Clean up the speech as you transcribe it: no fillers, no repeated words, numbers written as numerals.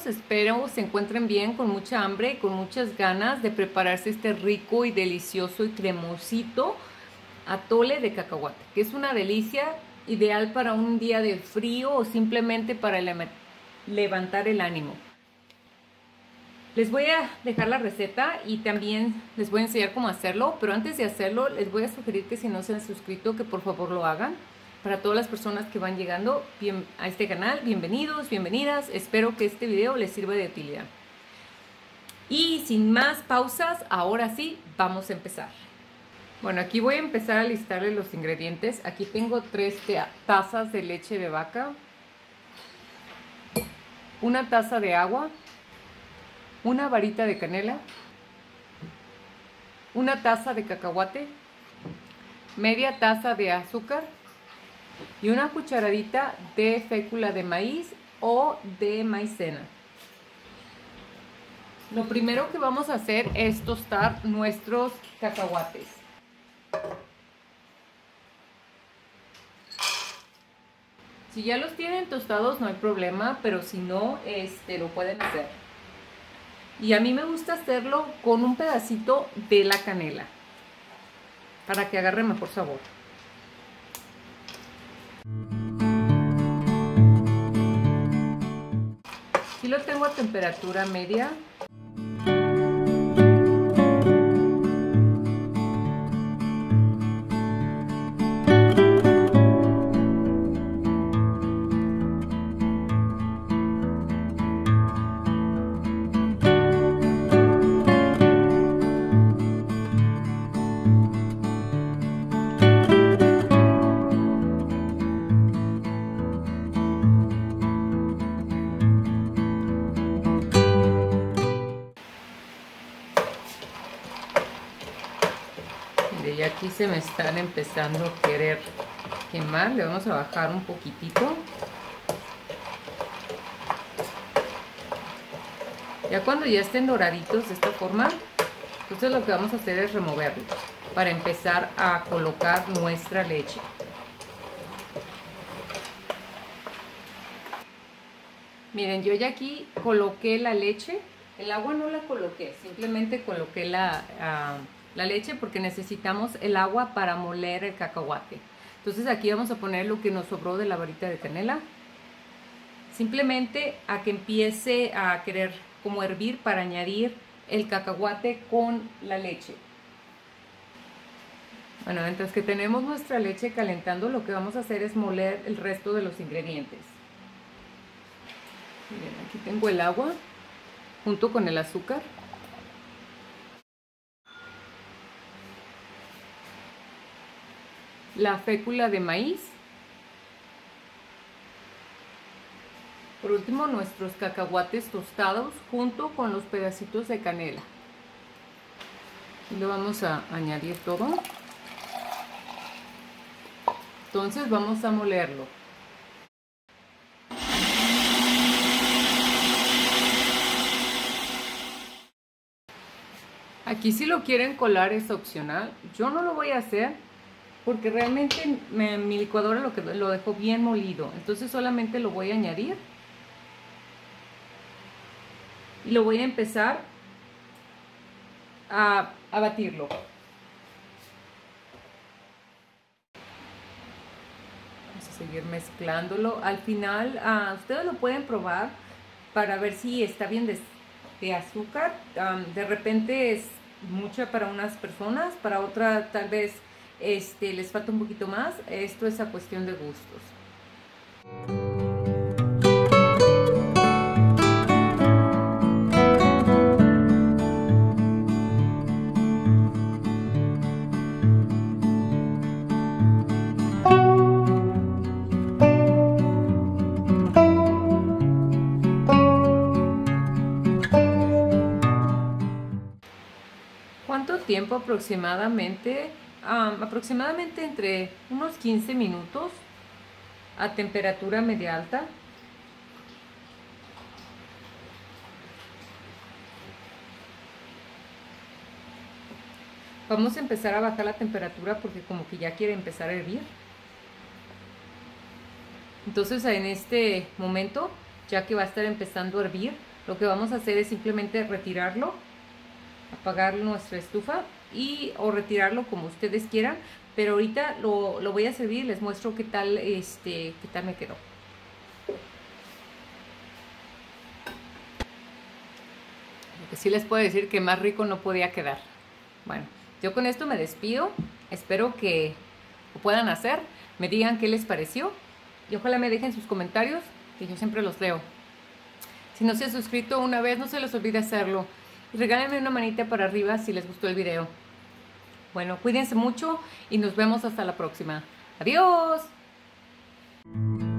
espero se encuentren bien, con mucha hambre y con muchas ganas de prepararse este rico y delicioso y cremosito atole de cacahuate, que es una delicia, ideal para un día de frío o simplemente para levantar el ánimo. Les voy a dejar la receta y también les voy a enseñar cómo hacerlo, pero antes de hacerlo les voy a sugerir que si no se han suscrito, que por favor lo hagan. Para todas las personas que van llegando a este canal, bienvenidos, bienvenidas. Espero que este video les sirva de utilidad. Y sin más pausas, ahora sí, vamos a empezar. Bueno, aquí voy a empezar a listarles los ingredientes. Aquí tengo 3 tazas de leche de vaca, 1 taza de agua, 1 varita de canela, 1 taza de cacahuate, media taza de azúcar y 1 cucharadita de fécula de maíz o de maicena. Lo primero que vamos a hacer es tostar nuestros cacahuates. Si ya los tienen tostados no hay problema, pero si no, lo pueden hacer. Y a mí me gusta hacerlo con un pedacito de la canela para que agarre mejor sabor. Aquí lo tengo a temperatura media. Y aquí se me están empezando a querer quemar. Le vamos a bajar un poquitito. Ya cuando ya estén doraditos de esta forma, entonces lo que vamos a hacer es removerlos para empezar a colocar nuestra leche. Miren, yo ya aquí coloqué la leche. El agua no la coloqué, simplemente coloqué la leche porque necesitamos el agua para moler el cacahuate. Entonces aquí vamos a poner lo que nos sobró de la varita de canela. Simplemente a que empiece a querer como hervir para añadir el cacahuate con la leche. Bueno, mientras que tenemos nuestra leche calentando, lo que vamos a hacer es moler el resto de los ingredientes. Miren, aquí tengo el agua junto con el azúcar. La fécula de maíz. Por último, nuestros cacahuates tostados junto con los pedacitos de canela. Y lo vamos a añadir todo. Entonces vamos a molerlo. Aquí si lo quieren colar es opcional. Yo no lo voy a hacer porque realmente mi licuadora lo dejó bien molido. Entonces solamente lo voy a añadir. Y lo voy a empezar a batirlo. Vamos a seguir mezclándolo. Al final, ustedes lo pueden probar para ver si está bien de azúcar. De repente es mucha para unas personas, para otras tal vez les falta un poquito más. Esto es a cuestión de gustos. ¿Cuánto tiempo aproximadamente? Aproximadamente entre unos 15 minutos a temperatura media alta. Vamos a empezar a bajar la temperatura porque como que ya quiere empezar a hervir. Entonces en este momento, ya que va a estar empezando a hervir, lo que vamos a hacer es simplemente retirarlo, apagar nuestra estufa o retirarlo como ustedes quieran, pero ahorita lo voy a servir y les muestro qué tal me quedó. Lo que sí les puedo decir que más rico no podía quedar. Bueno, yo con esto me despido, espero que lo puedan hacer, me digan qué les pareció y ojalá me dejen sus comentarios, que yo siempre los leo. Si no se han suscrito una vez, no se les olvide hacerlo. Y regálenme una manita para arriba si les gustó el video. Bueno, cuídense mucho y nos vemos hasta la próxima. ¡Adiós!